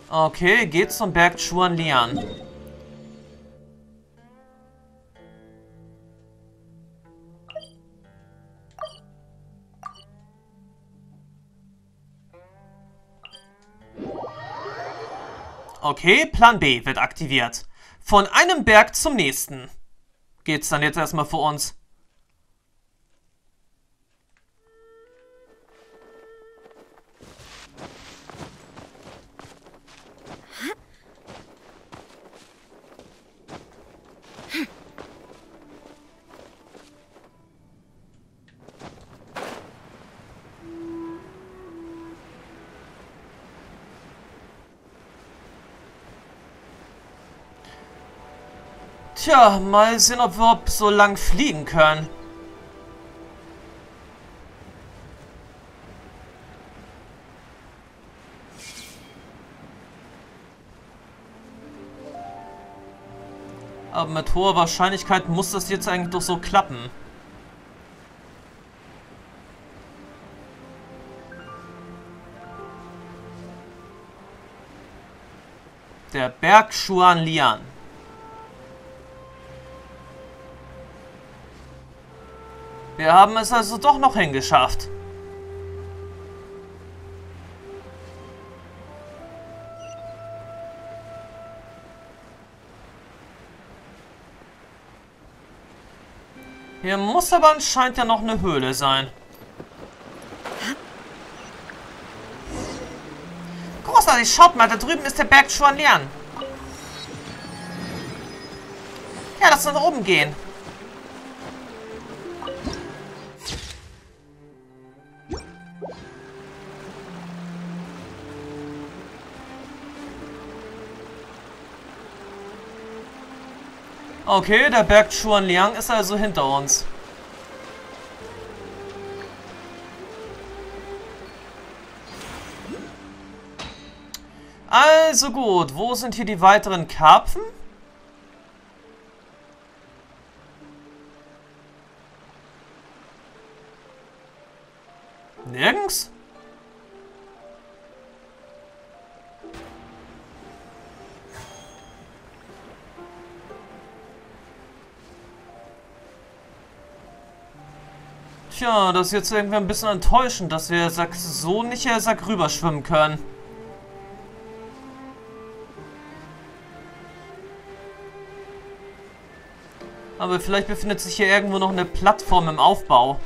Okay, geht zum Berg Chuanlian. Okay, Plan B wird aktiviert. Von einem Berg zum nächsten. Geht's dann jetzt erstmal für uns. Tja, mal sehen, ob wir so lang fliegen können. Aber mit hoher Wahrscheinlichkeit muss das jetzt eigentlich doch so klappen. Der Berg Chuanlian. Wir haben es also doch noch hingeschafft. Hier muss aber anscheinend ja noch eine Höhle sein. Großartig, schaut mal, da drüben ist der Berg Chuanlian. Ja, lass uns nach oben gehen. Okay, der Berg Chuanlian ist also hinter uns. Also gut, wo sind hier die weiteren Karpfen? Nirgends? Tja, das ist jetzt irgendwie ein bisschen enttäuschend, dass wir so nicht rüber schwimmen können. Aber vielleicht befindet sich hier irgendwo noch eine Plattform im Aufbau.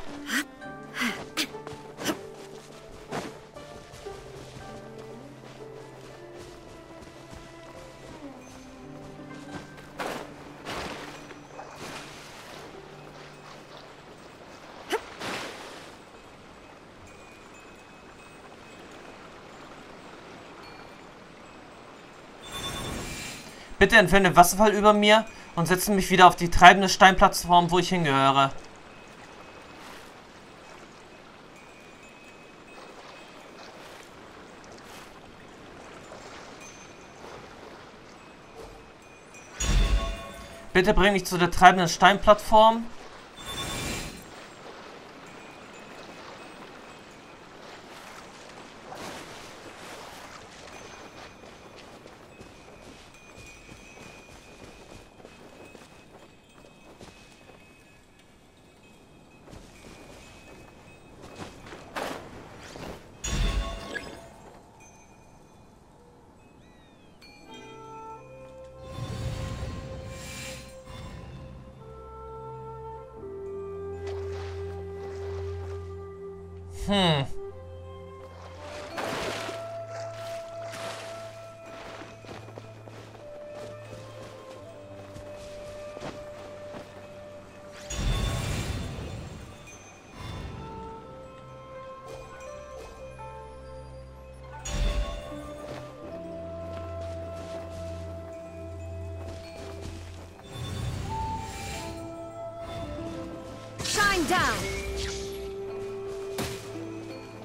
Bitte entferne den Wasserfall über mir und setze mich wieder auf die treibende Steinplattform, wo ich hingehöre. Bitte bring mich zu der treibenden Steinplattform. Shine down.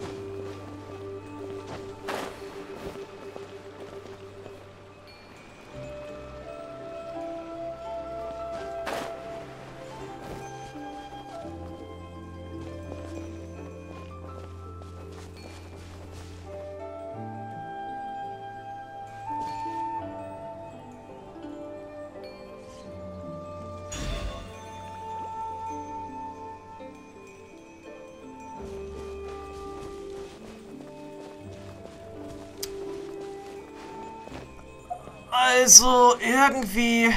Also, irgendwie...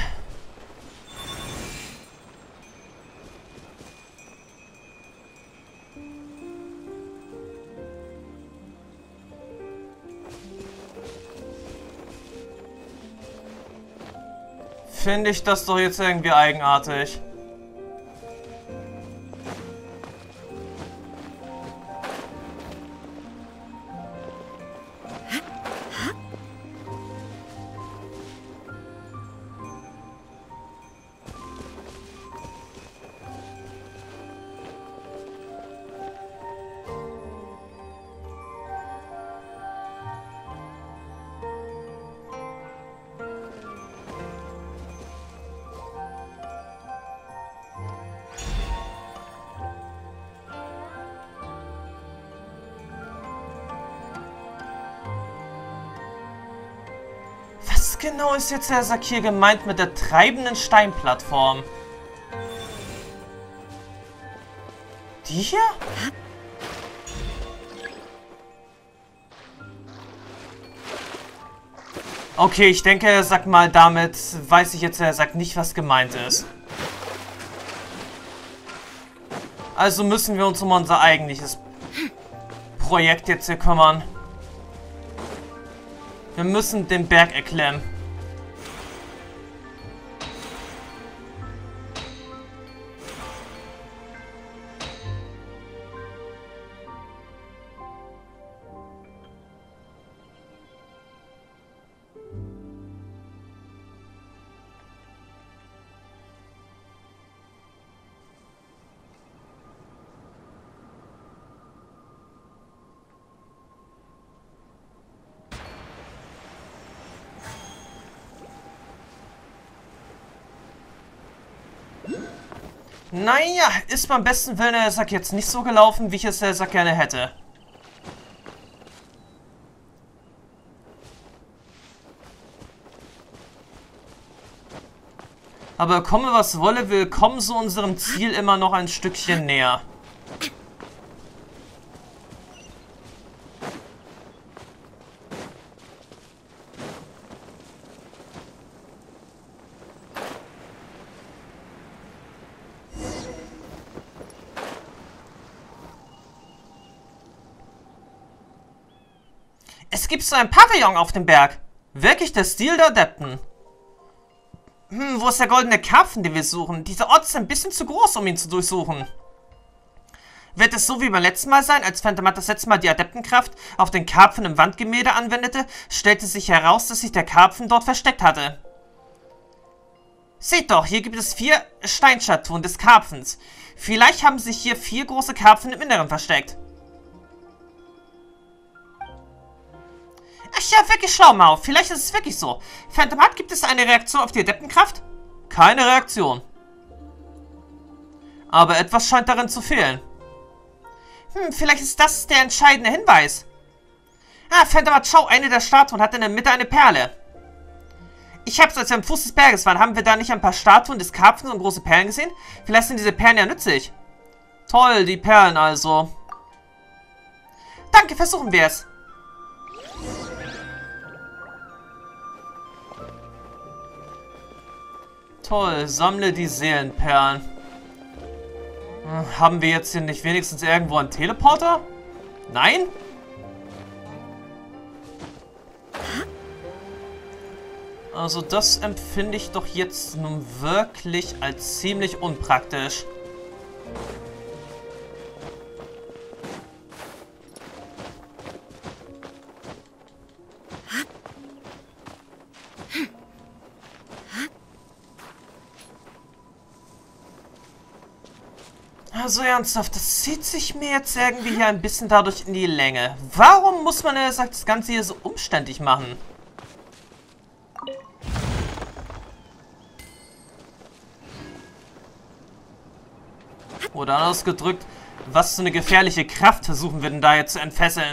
finde ich das doch jetzt irgendwie eigenartig. Was genau ist jetzt der Sack hier gemeint mit der treibenden Steinplattform? Die hier? Okay, ich denke, er sagt mal, damit weiß ich jetzt, er sagt nicht, was gemeint ist. Also müssen wir uns um unser eigentliches Projekt jetzt hier kümmern. Wir müssen den Berg erklimmen. Naja, ist beim besten Willen der Sack jetzt nicht so gelaufen, wie ich es der Sack gerne hätte. Aber komme was wolle, wir kommen so unserem Ziel immer noch ein Stückchen näher. Es gibt so ein Pavillon auf dem Berg. Wirklich der Stil der Adepten. Wo ist der goldene Karpfen, den wir suchen? Dieser Ort ist ein bisschen zu groß, um ihn zu durchsuchen. Wird es so wie beim letzten Mal sein, als Phantomat das letzte Mal die Adeptenkraft auf den Karpfen im Wandgemälde anwendete, stellte sich heraus, dass sich der Karpfen dort versteckt hatte. Seht doch, hier gibt es 4 Steinstatuen des Karpfens. Vielleicht haben sich hier 4 große Karpfen im Inneren versteckt. Ach ja, wirklich schlau, Mao. Vielleicht ist es wirklich so. Phantomat, gibt es eine Reaktion auf die Adeptenkraft? Keine Reaktion. Aber etwas scheint darin zu fehlen. Vielleicht ist das der entscheidende Hinweis. Ah, Phantomat, schau, eine der Statuen hat in der Mitte eine Perle. Ich hab's, als wir am Fuß des Berges waren, haben wir da nicht ein paar Statuen des Karpfens und große Perlen gesehen? Vielleicht sind diese Perlen ja nützlich. Toll, die Perlen also. Danke, versuchen wir es. Toll, sammle die Seelenperlen. Haben wir jetzt hier nicht wenigstens irgendwo einen Teleporter? Nein? Also das empfinde ich doch jetzt nun wirklich als ziemlich unpraktisch. Also ernsthaft, das zieht sich mir jetzt irgendwie hier ein bisschen dadurch in die Länge. Warum muss man das Ganze hier so umständlich machen? Oder anders gedrückt, was für eine gefährliche Kraft versuchen wir denn da jetzt zu entfesseln?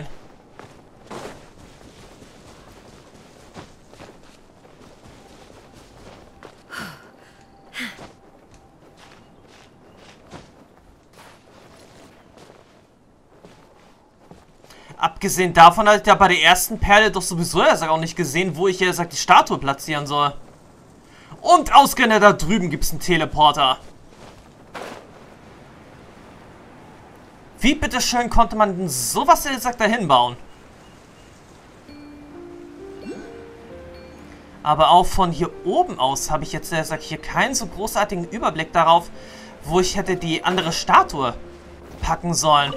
Abgesehen davon hatte ich ja bei der ersten Perle doch sowieso auch nicht gesehen, wo ich die Statue platzieren soll. Und ausgerechnet da drüben gibt es einen Teleporter. Wie bitteschön konnte man denn sowas da hinbauen? Aber auch von hier oben aus habe ich jetzt hier keinen so großartigen Überblick darauf, wo ich hätte die andere Statue packen sollen.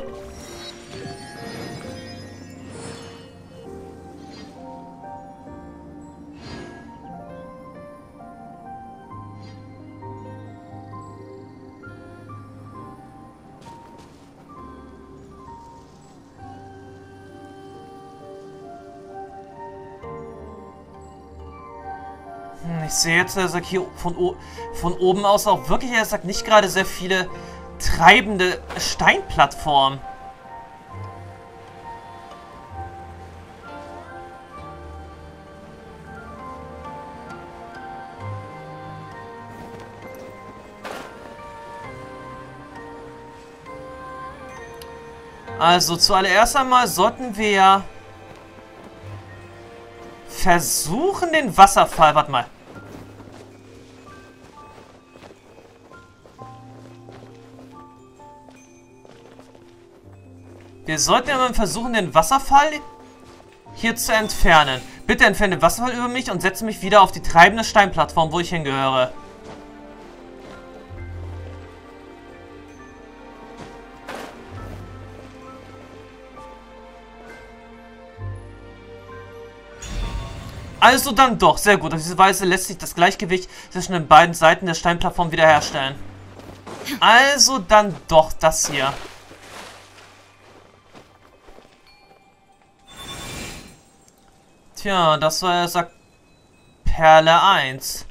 Ich sehe jetzt hier von oben aus auch wirklich nicht gerade sehr viele treibende Steinplattformen. Also zuallererst einmal sollten wir ja versuchen den Wasserfall... Warte mal. Wir sollten ja mal versuchen, den Wasserfall hier zu entfernen. Bitte entferne den Wasserfall über mich und setze mich wieder auf die treibende Steinplattform, wo ich hingehöre. Also dann doch, sehr gut. Auf diese Weise lässt sich das Gleichgewicht zwischen den beiden Seiten der Steinplattform wiederherstellen. Also dann doch das hier. Tja, das war Perle 1.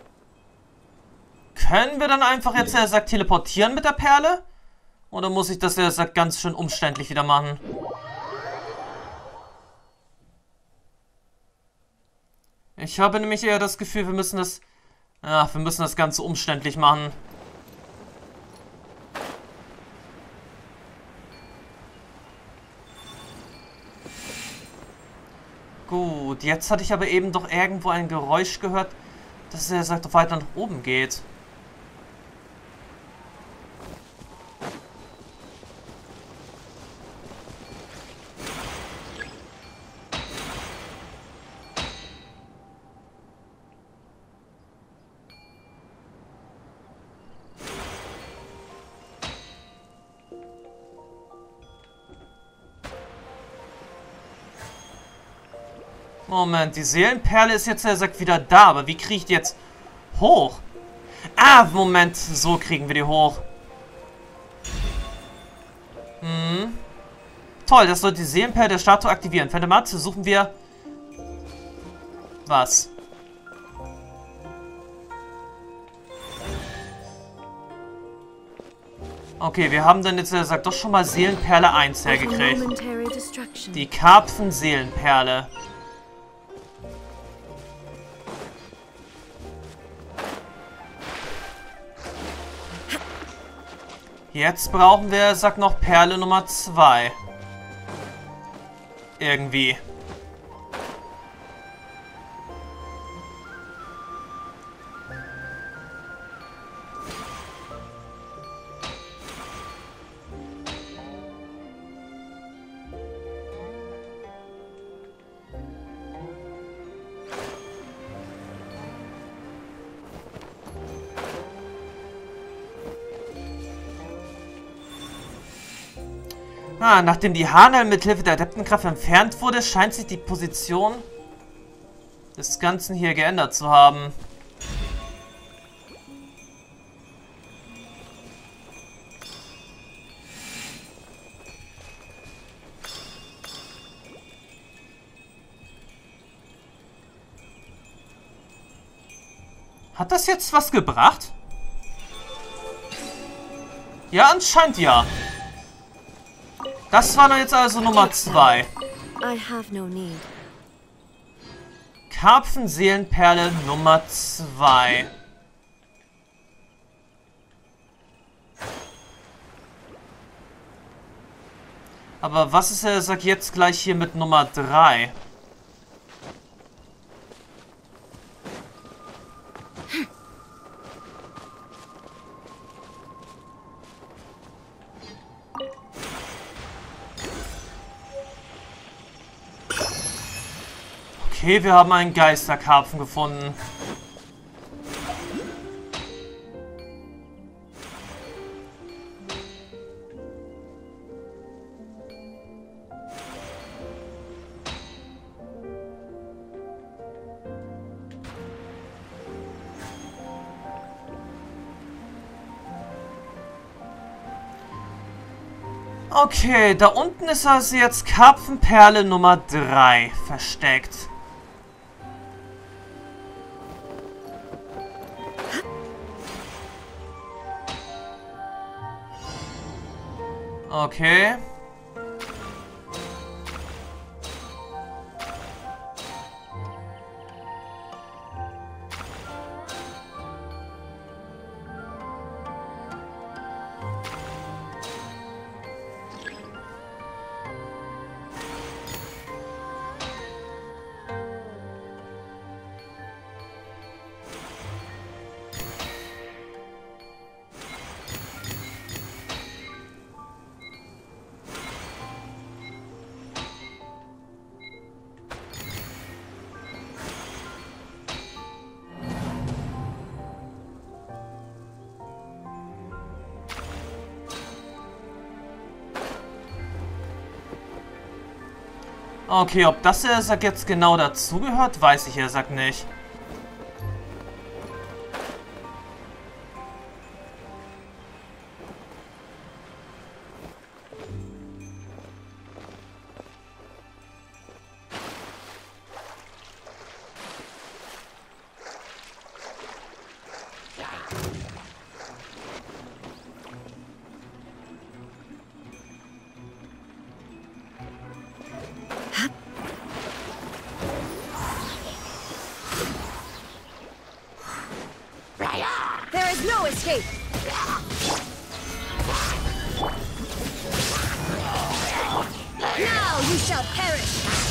Können wir dann einfach jetzt teleportieren mit der Perle? Oder muss ich das ganz schön umständlich wieder machen? Ich habe nämlich eher das Gefühl, wir müssen das Ganze umständlich machen. Gut, jetzt hatte ich aber eben doch irgendwo ein Geräusch gehört, dass weiter nach oben geht. Moment, die Seelenperle ist jetzt wieder da, aber wie kriege ich die jetzt hoch? Ah, Moment, so kriegen wir die hoch. Toll, das soll die Seelenperle der Statue aktivieren. Fantomatze, suchen wir... Was? Okay, wir haben dann jetzt doch schon mal Seelenperle 1 hergekriegt. Die Karpfen-Seelenperle. Jetzt brauchen wir, noch Perle Nummer 2. Irgendwie. Nachdem die Hanel mit Hilfe der Adeptenkraft entfernt wurde, scheint sich die Position des Ganzen hier geändert zu haben. Hat das jetzt was gebracht? Ja, anscheinend ja. Das war doch jetzt also Nummer 2. Karpfen-Seelenperle Nummer 2. Aber was ist er, sagt jetzt gleich hier mit Nummer 3? Okay, wir haben einen Geisterkarpfen gefunden. Okay, da unten ist also jetzt Karpfenperle Nummer 3 versteckt. Okay. Okay, ob das jetzt genau dazugehört, weiß ich nicht. There is no escape. Now you shall perish.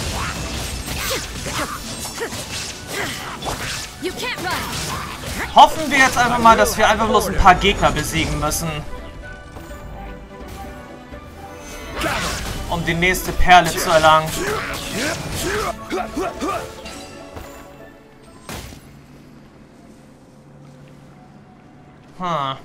You can't run. Hoffen wir jetzt einfach mal, dass wir einfach bloß ein paar Gegner besiegen müssen. Um die nächste Perle zu erlangen. Hm.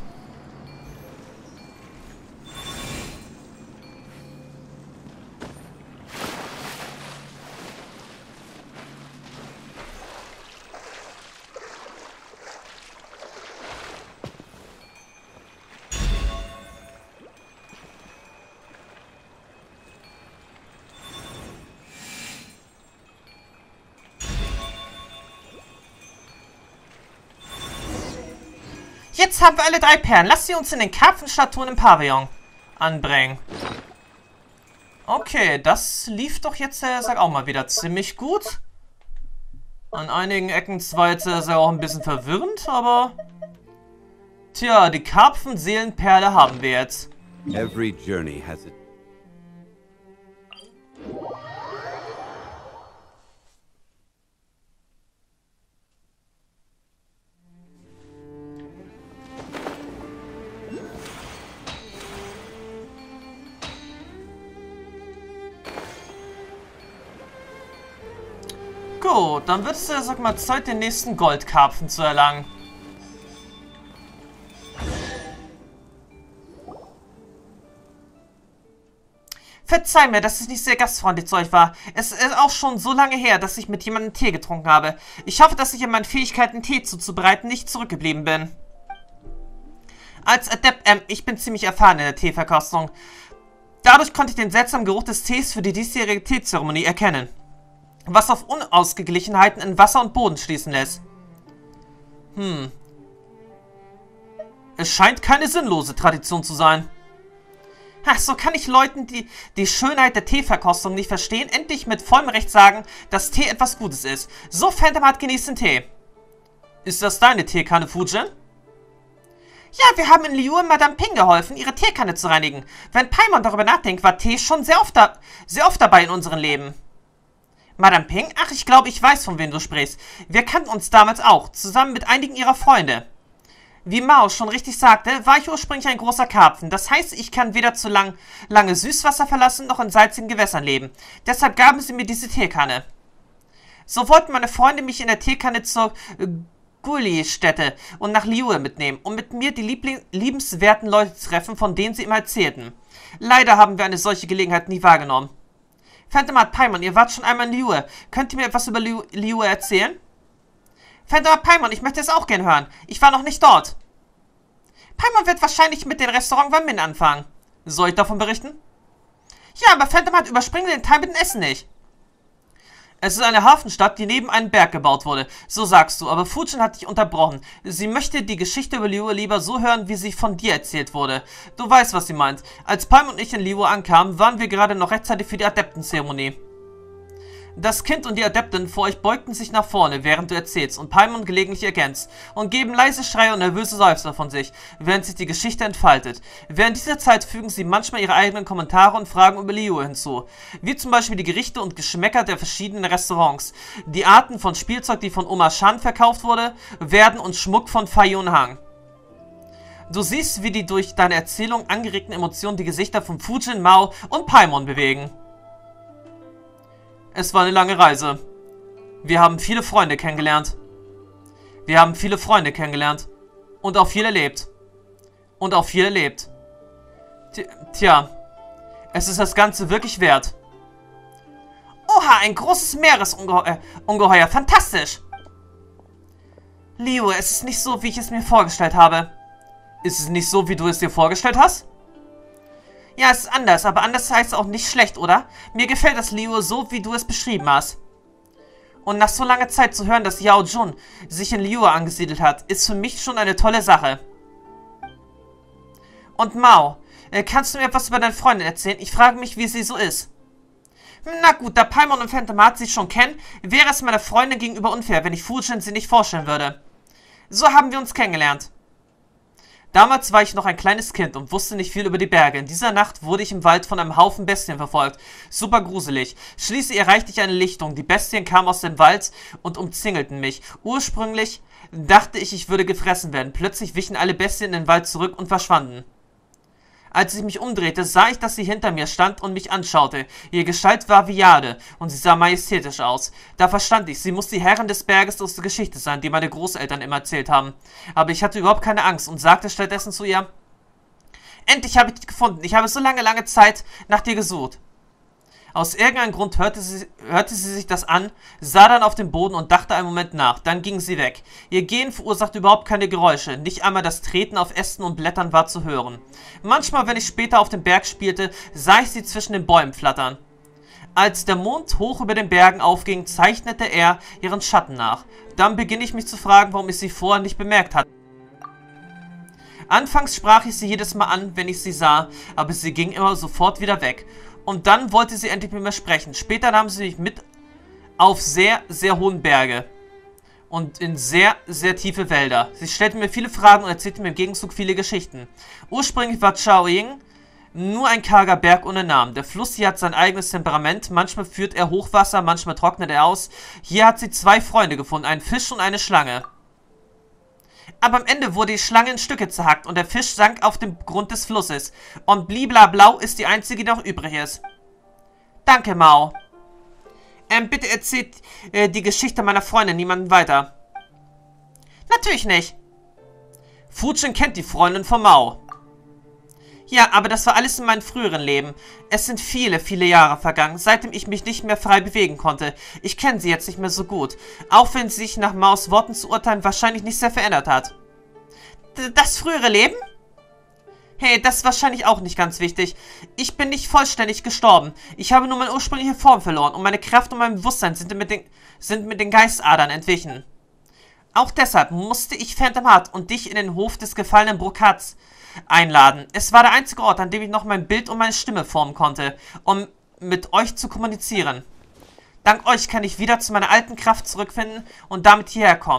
Jetzt haben wir alle 3 Perlen. Lass sie uns in den Karpfenstatuen im Pavillon anbringen. Okay, das lief doch jetzt, auch mal wieder ziemlich gut. An einigen Ecken zwar jetzt auch ein bisschen verwirrend, aber... Tja, die Karpfenseelenperle haben wir jetzt. Every journey has it. Gut, dann wird es mal Zeit, den nächsten Goldkarpfen zu erlangen. Verzeih mir, dass ich nicht sehr gastfreundlich zu euch war. Es ist auch schon so lange her, dass ich mit jemandem Tee getrunken habe. Ich hoffe, dass ich in meinen Fähigkeiten, Tee zuzubereiten, nicht zurückgeblieben bin. Als Adept, ich bin ziemlich erfahren in der Teeverkostung. Dadurch konnte ich den seltsamen Geruch des Tees für die diesjährige Teezeremonie erkennen. Was auf Unausgeglichenheiten in Wasser und Boden schließen lässt. Es scheint keine sinnlose Tradition zu sein. Ach, so kann ich Leuten, die die Schönheit der Teeverkostung nicht verstehen, endlich mit vollem Recht sagen, dass Tee etwas Gutes ist. So, Phantom hat genießt den Tee. Ist das deine Teekanne, Fujin? Ja, wir haben in Liyue Madame Ping geholfen, ihre Teekanne zu reinigen. Wenn Paimon darüber nachdenkt, war Tee schon sehr oft dabei in unserem Leben. Madame Ping? Ach, ich glaube, ich weiß, von wem du sprichst. Wir kannten uns damals auch, zusammen mit einigen ihrer Freunde. Wie Mao schon richtig sagte, war ich ursprünglich ein großer Karpfen. Das heißt, ich kann weder zu lange Süßwasser verlassen, noch in salzigen Gewässern leben. Deshalb gaben sie mir diese Teekanne. So wollten meine Freunde mich in der Teekanne zur Guli-Stätte und nach Liyue mitnehmen, um mit mir die liebenswerten Leute zu treffen, von denen sie immer erzählten. Leider haben wir eine solche Gelegenheit nie wahrgenommen. Phantomat Paimon, ihr wart schon einmal in Liyue. Könnt ihr mir etwas über Liyue erzählen? Phantomat Paimon, ich möchte es auch gern hören. Ich war noch nicht dort. Paimon wird wahrscheinlich mit dem Restaurant Wanmin anfangen. Soll ich davon berichten? Ja, aber Phantomat, überspringe den Teil mit dem Essen nicht. Es ist eine Hafenstadt, die neben einem Berg gebaut wurde. So sagst du, aber Fujin hat dich unterbrochen. Sie möchte die Geschichte über Liyue lieber so hören, wie sie von dir erzählt wurde. Du weißt, was sie meint. Als Paimon und ich in Liyue ankamen, waren wir gerade noch rechtzeitig für die Adeptenzeremonie. Das Kind und die Adepten vor euch beugten sich nach vorne, während du erzählst, und Paimon gelegentlich ergänzt, und geben leise Schreie und nervöse Seufzer von sich, während sich die Geschichte entfaltet. Während dieser Zeit fügen sie manchmal ihre eigenen Kommentare und Fragen über Liyue hinzu, wie zum Beispiel die Gerichte und Geschmäcker der verschiedenen Restaurants, die Arten von Spielzeug, die von Oma Shan verkauft werden und Schmuck von Fa Yunhang. Du siehst, wie die durch deine Erzählung angeregten Emotionen die Gesichter von Fujin, Mao und Paimon bewegen. Es war eine lange Reise. Wir haben viele Freunde kennengelernt. Und auch viel erlebt. Tja, es ist das Ganze wirklich wert. Oha, ein großes Meeresungeheuer. Fantastisch. Liyue, es ist nicht so, wie ich es mir vorgestellt habe. Ist es nicht so, wie du es dir vorgestellt hast? Ja, es ist anders, aber anders heißt auch nicht schlecht, oder? Mir gefällt das Liyue so, wie du es beschrieben hast. Und nach so langer Zeit zu hören, dass Yao Jun sich in Liyue angesiedelt hat, ist für mich schon eine tolle Sache. Und Mao, kannst du mir etwas über deine Freundin erzählen? Ich frage mich, wie sie so ist. Na gut, da Paimon und Phantomat sie schon kennen, wäre es meiner Freundin gegenüber unfair, wenn ich Fujin sie nicht vorstellen würde. So haben wir uns kennengelernt. Damals war ich noch ein kleines Kind und wusste nicht viel über die Berge. In dieser Nacht wurde ich im Wald von einem Haufen Bestien verfolgt. Super gruselig. Schließlich erreichte ich eine Lichtung. Die Bestien kamen aus dem Wald und umzingelten mich. Ursprünglich dachte ich, ich würde gefressen werden. Plötzlich wichen alle Bestien in den Wald zurück und verschwanden. Als ich mich umdrehte, sah ich, dass sie hinter mir stand und mich anschaute. Ihre Gestalt war wie Jade und sie sah majestätisch aus. Da verstand ich, sie muss die Herrin des Berges aus der Geschichte sein, die meine Großeltern immer erzählt haben. Aber ich hatte überhaupt keine Angst und sagte stattdessen zu ihr: Endlich habe ich dich gefunden. Ich habe so lange Zeit nach dir gesucht. Aus irgendeinem Grund hörte sie sich das an, sah dann auf den Boden und dachte einen Moment nach. Dann ging sie weg. Ihr Gehen verursachte überhaupt keine Geräusche. Nicht einmal das Treten auf Ästen und Blättern war zu hören. Manchmal, wenn ich später auf dem Berg spielte, sah ich sie zwischen den Bäumen flattern. Als der Mond hoch über den Bergen aufging, zeichnete er ihren Schatten nach. Dann beginne ich mich zu fragen, warum ich sie vorher nicht bemerkt hatte. Anfangs sprach ich sie jedes Mal an, wenn ich sie sah, aber sie ging immer sofort wieder weg. Und dann wollte sie endlich mit mir sprechen. Später nahm sie mich mit auf sehr hohen Berge und in sehr tiefe Wälder. Sie stellte mir viele Fragen und erzählte mir im Gegenzug viele Geschichten. Ursprünglich war Chaoying nur ein karger Berg ohne Namen. Der Fluss hier hat sein eigenes Temperament. Manchmal führt er Hochwasser, manchmal trocknet er aus. Hier hat sie 2 Freunde gefunden, einen Fisch und eine Schlange. Aber am Ende wurde die Schlange in Stücke zerhackt und der Fisch sank auf dem Grund des Flusses. Und Bliblablau ist die einzige, die noch übrig ist. Danke, Mao. Bitte erzählt die Geschichte meiner Freundin niemandem weiter. Natürlich nicht. Fujin kennt die Freundin von Mao. Ja, aber das war alles in meinem früheren Leben. Es sind viele Jahre vergangen, seitdem ich mich nicht mehr frei bewegen konnte. Ich kenne sie jetzt nicht mehr so gut. Auch wenn sie sich nach Maos Worten zu urteilen wahrscheinlich nicht sehr verändert hat. Das frühere Leben? Hey, das ist wahrscheinlich auch nicht ganz wichtig. Ich bin nicht vollständig gestorben. Ich habe nur meine ursprüngliche Form verloren und meine Kraft und mein Bewusstsein sind mit den Geistadern entwichen. Auch deshalb musste ich Phantomat und dich in den Hof des gefallenen Brokats einladen. Es war der einzige Ort, an dem ich noch mein Bild und meine Stimme formen konnte, um mit euch zu kommunizieren. Dank euch kann ich wieder zu meiner alten Kraft zurückfinden und damit hierher kommen.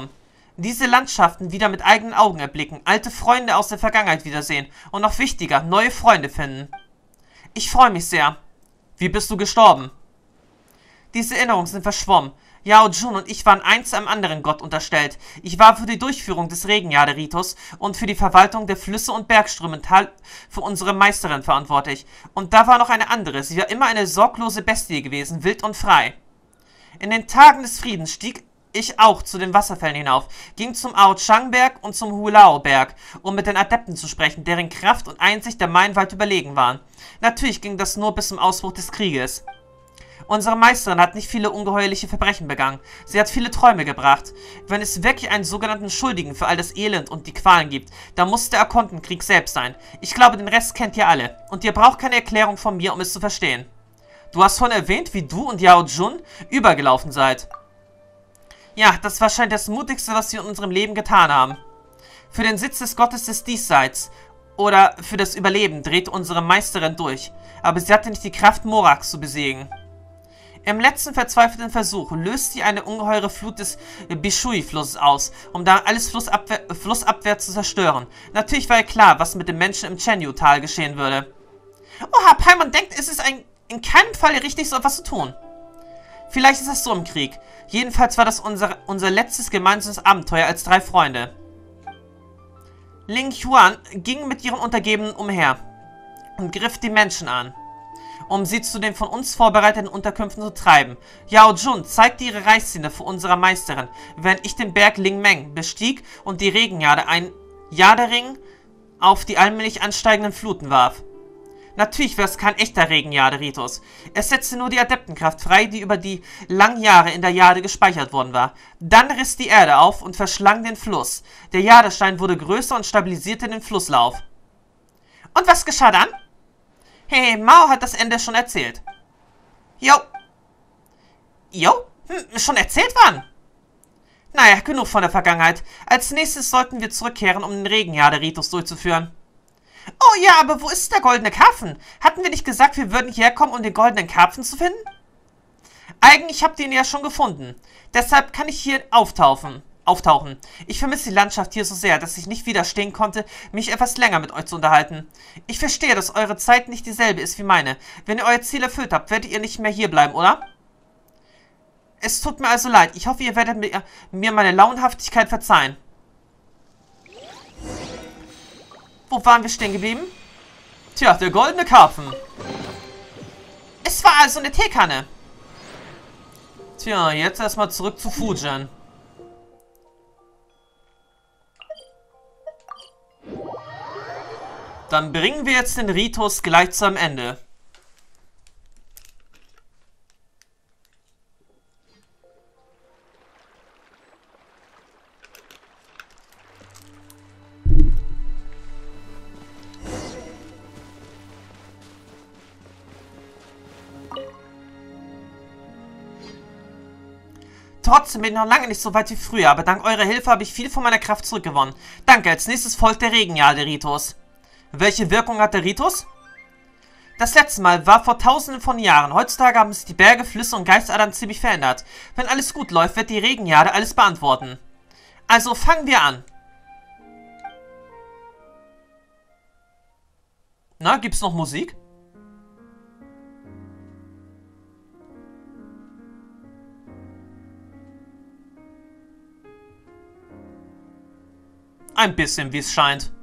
Diese Landschaften wieder mit eigenen Augen erblicken, alte Freunde aus der Vergangenheit wiedersehen und noch wichtiger, neue Freunde finden. Ich freue mich sehr. Wie bist du gestorben? Diese Erinnerungen sind verschwommen. Yao Jun und ich waren eins einem anderen Gott unterstellt. Ich war für die Durchführung des Regenjade-Ritus und für die Verwaltung der Flüsse und Bergströme im Tal für unsere Meisterin verantwortlich. Und da war noch eine andere. Sie war immer eine sorglose Bestie gewesen, wild und frei. In den Tagen des Friedens stieg ich auch zu den Wasserfällen hinauf, ging zum Ao-Chang-Berg und zum Hulao-Berg, um mit den Adepten zu sprechen, deren Kraft und Einsicht der meinen weit überlegen waren. Natürlich ging das nur bis zum Ausbruch des Krieges. Unsere Meisterin hat nicht viele ungeheuerliche Verbrechen begangen. Sie hat viele Träume gebracht. Wenn es wirklich einen sogenannten Schuldigen für all das Elend und die Qualen gibt, dann muss der Akontenkrieg selbst sein. Ich glaube, den Rest kennt ihr alle. Und ihr braucht keine Erklärung von mir, um es zu verstehen. Du hast vorhin erwähnt, wie du und Yao Jun übergelaufen seid. Ja, das war wahrscheinlich das Mutigste, was wir in unserem Leben getan haben. Für den Sitz des Gottes des Diesseits oder für das Überleben drehte unsere Meisterin durch. Aber sie hatte nicht die Kraft, Moraks zu besiegen. Im letzten verzweifelten Versuch löst sie eine ungeheure Flut des Bishui-Flusses aus, um da alles flussabwärts zu zerstören. Natürlich war ihr klar, was mit den Menschen im Chenyu-Tal geschehen würde. Oha, Paimon denkt, es ist in keinem Fall richtig, so etwas zu tun. Vielleicht ist das so im Krieg. Jedenfalls war das unser letztes gemeinsames Abenteuer als 3 Freunde. Ling Yuan ging mit ihren Untergebenen umher und griff die Menschen an, um sie zu den von uns vorbereiteten Unterkünften zu treiben. Yao Jun zeigte ihre Reißzähne vor unserer Meisterin, während ich den Berg Ling Meng bestieg und die Regenjade, ein Jadering, auf die allmählich ansteigenden Fluten warf. Natürlich wäre es kein echter Regenjade-Ritus. Es setzte nur die Adeptenkraft frei, die über die langen Jahre in der Jade gespeichert worden war. Dann riss die Erde auf und verschlang den Fluss. Der Jadestein wurde größer und stabilisierte den Flusslauf. Und was geschah dann? Hey, Mao hat das Ende schon erzählt. Jo. Jo? Schon erzählt wann? Naja, genug von der Vergangenheit. Als nächstes sollten wir zurückkehren, um den Regenjade-Ritus durchzuführen. Oh ja, aber wo ist der goldene Karpfen? Hatten wir nicht gesagt, wir würden hierher kommen, um den goldenen Karpfen zu finden? Eigentlich habt ihr ihn ja schon gefunden. Deshalb kann ich hier auftauchen. Ich vermisse die Landschaft hier so sehr, dass ich nicht widerstehen konnte, mich etwas länger mit euch zu unterhalten. Ich verstehe, dass eure Zeit nicht dieselbe ist wie meine. Wenn ihr euer Ziel erfüllt habt, werdet ihr nicht mehr hier bleiben, oder? Es tut mir also leid. Ich hoffe, ihr werdet mir meine Launhaftigkeit verzeihen. Wo waren wir stehen geblieben? Tja, der goldene Karpfen. Es war also eine Teekanne. Tja, jetzt erstmal zurück zu Fujian. Dann bringen wir jetzt den Ritus gleich zu einem Ende. Trotzdem bin ich noch lange nicht so weit wie früher, aber dank eurer Hilfe habe ich viel von meiner Kraft zurückgewonnen. Danke, als nächstes folgt der Regenjade-Ritus. Welche Wirkung hat der Ritus? Das letzte Mal war vor tausenden von Jahren. Heutzutage haben sich die Berge, Flüsse und Geistadern ziemlich verändert. Wenn alles gut läuft, wird die Regenjade alles beantworten. Also fangen wir an. Na, gibt's noch Musik? Ein bisschen, wie es scheint.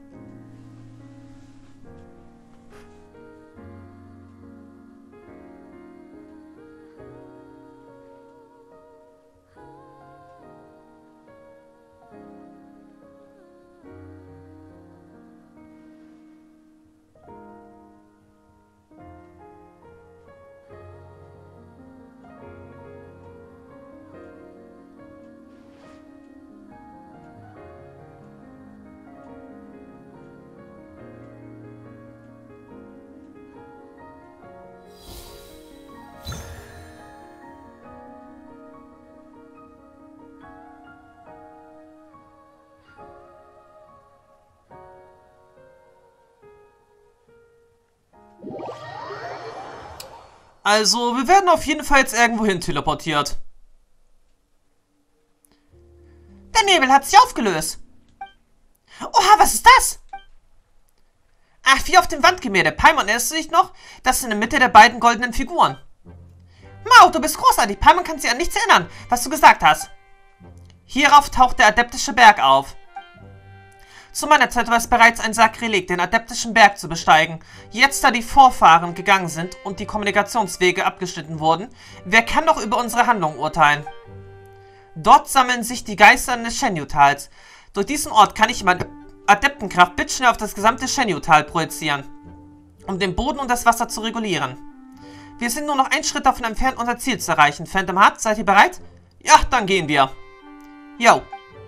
Also, wir werden auf jeden Fall jetzt irgendwo hin teleportiert. Der Der Nebel hat sich aufgelöst. Oha, was ist das? Ach, wie auf dem Wandgemälde. Paimon, erinnerst du dich noch? Das ist in der Mitte der beiden goldenen Figuren. Mau, du bist großartig. Paimon kann sich an nichts erinnern, was du gesagt hast. Hierauf taucht der Adeptische Berg auf. Zu meiner Zeit war es bereits ein Sakrileg, den Adeptischen Berg zu besteigen. Jetzt, da die Vorfahren gegangen sind und die Kommunikationswege abgeschnitten wurden, wer kann doch über unsere Handlungen urteilen? Dort sammeln sich die Geister des Shenyu-Tals. Durch diesen Ort kann ich meine Adeptenkraft blitzschnell auf das gesamte Shenyu-Tal projizieren, um den Boden und das Wasser zu regulieren. Wir sind nur noch einen Schritt davon entfernt, unser Ziel zu erreichen. Phantom Heart, seid ihr bereit? Ja, dann gehen wir. Yo.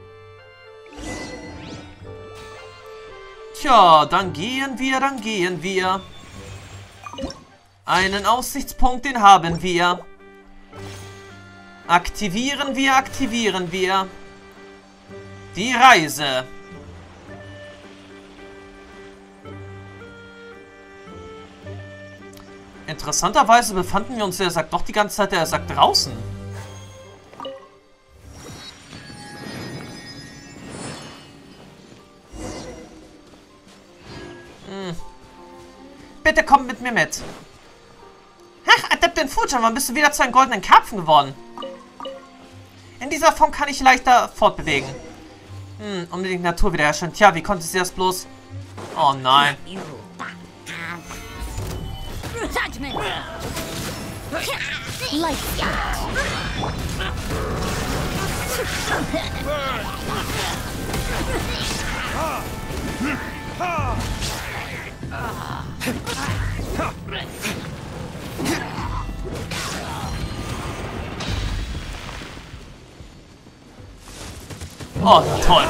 Tja, dann gehen wir. Einen Aussichtspunkt, den haben wir. Aktivieren wir. Die Reise. Interessanterweise befanden wir uns, er sagt doch die ganze Zeit, er sagt draußen. Bitte kommt mit mir mit. Ach, Adeptin Fujian, wann bist du wieder zu einem goldenen Karpfen geworden? In dieser Form kann ich leichter fortbewegen. Unbedingt Natur wiederherstellen. Tja, wie konnte sie das bloß? Oh nein. Judgment. Oh, toll.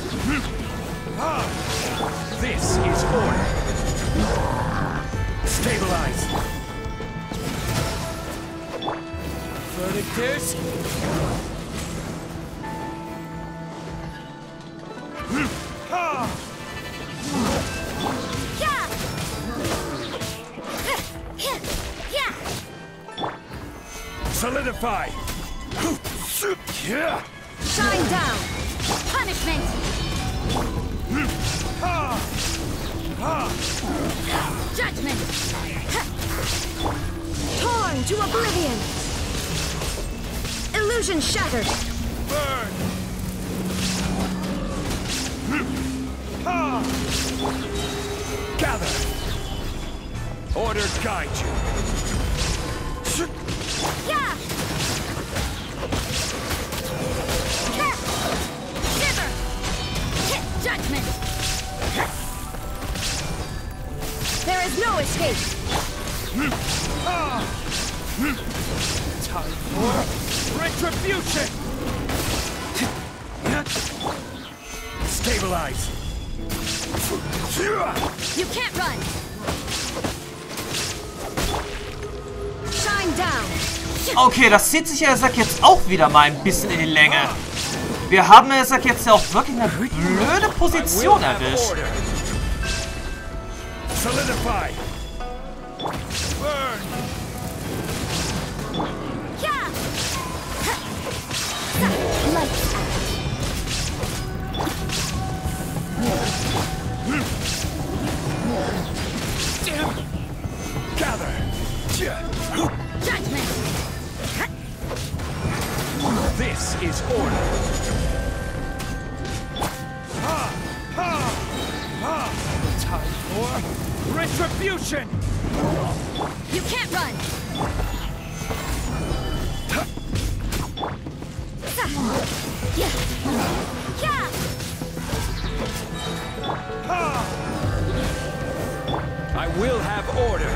This is order. Stabilize. Verdictors. Solidify. Shine down. Punishment. Judgment. Torn to oblivion. Illusion shattered. Burn. Gather. Order guide you. Yeah. Shiver. Judgment. There is no escape. Time for retribution. Stabilize. You can't run. Shine down. Okay, das zieht sich, er sagt jetzt auch wieder mal ein bisschen in die Länge. Wir haben, er sagt jetzt ja auch wirklich eine blöde Position erwischt. Solidify. Burn. Yeah. Lights out. Gather. Judgment. This is order. Time for retribution. You can't run. Yeah. Yeah. I will have order.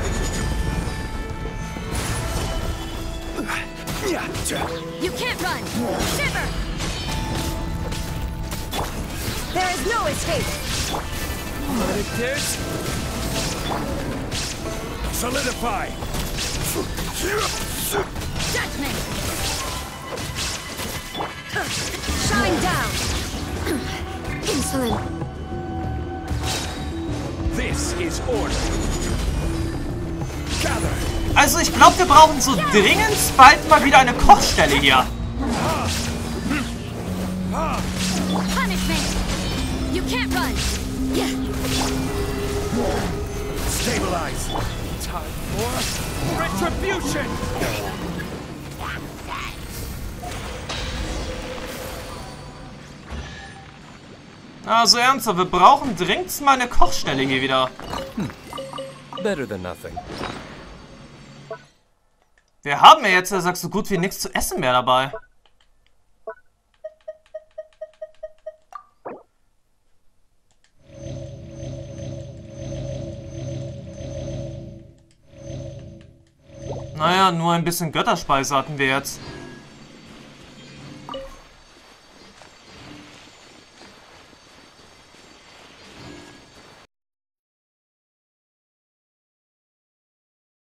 You can't run. Shiver. There is no escape. Verdictors. Solidify. Judgment. Shine down. Insolent. This is order. Gather. Also ich glaube, wir brauchen so dringend bald mal wieder eine Kochstelle hier. can't run! Yeah. Stabilize. Time for retribution. Also ernsthaft, wir brauchen dringend mal eine Kochstelle hier wieder. Better than nothing. Wir haben ja jetzt, sagst du, gut wie nichts zu essen mehr dabei. Naja, nur ein bisschen Götterspeise hatten wir jetzt.